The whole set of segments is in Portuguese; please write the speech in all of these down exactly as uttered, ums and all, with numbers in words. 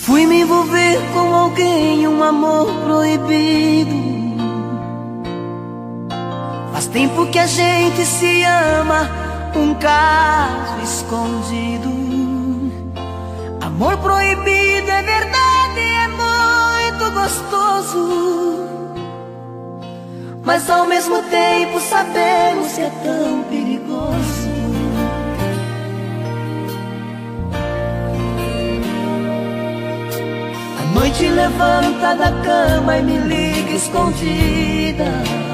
fui me envolver com alguém, um amor proibido. Faz tempo que a gente se ama, um caso escondido. Amor proibido é verdade, é muito gostoso, mas ao mesmo tempo sabemos que é tão perigoso. A noite levanta da cama e me liga escondida.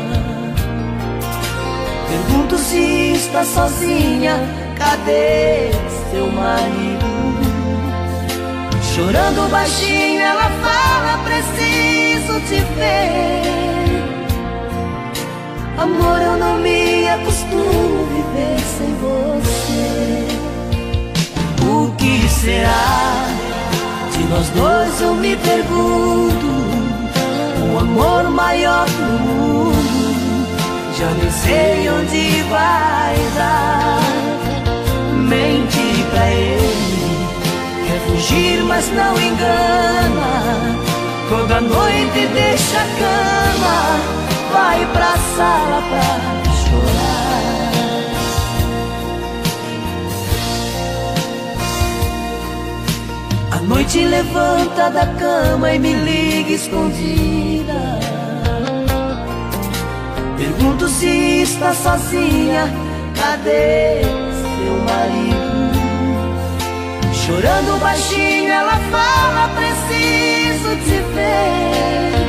Pergunto se está sozinha, cadê seu marido? Chorando baixinho ela fala, preciso te ver. Amor, eu não me acostumo viver sem você. O que será de nós dois, eu me pergunto. O amor maior do mundo, já nem sei onde vai dar. Mente pra ele, quer fugir mas não engana. Toda noite deixa a cama, vai pra sala pra chorar. A noite levanta da cama e me liga escondida. Pergunto se está sozinha, cadê seu marido? Chorando baixinho ela fala, preciso te ver.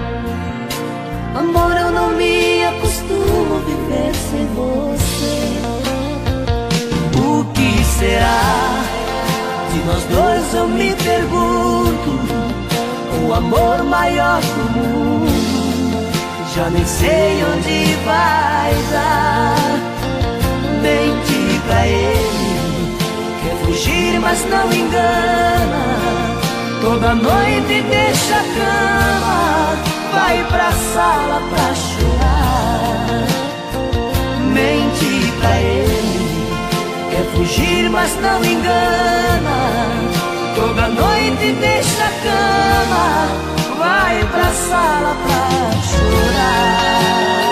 Amor, eu não me acostumo viver sem você. O que será de nós dois, eu me pergunto. O amor maior do mundo, já nem sei onde vai dar. Mente pra ele, quer fugir mas não engana. Toda noite deixa a cama, vai pra sala pra chorar. Mente pra ele, quer fugir mas não engana. Toda noite deixa a cama, vai pra sala pra chorar.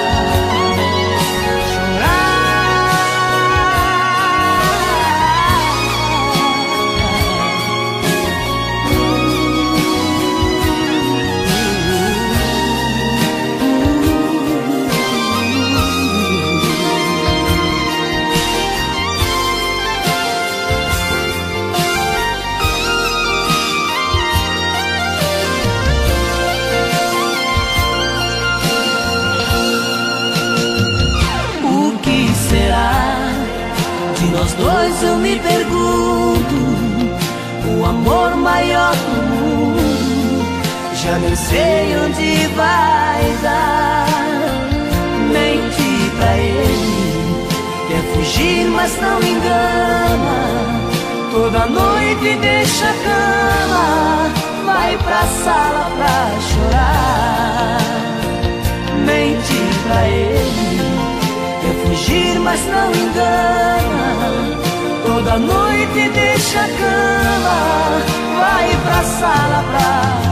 De nós dois, eu me pergunto. O amor maior do mundo, já nem sei onde vai dar. Mente pra ele, quer fugir mas não engana. Toda noite deixa a cama, vai pra sala pra chorar. Mente pra ele, quer fugir mas não engana. Toda noite deixa a cama, vai pra sala pra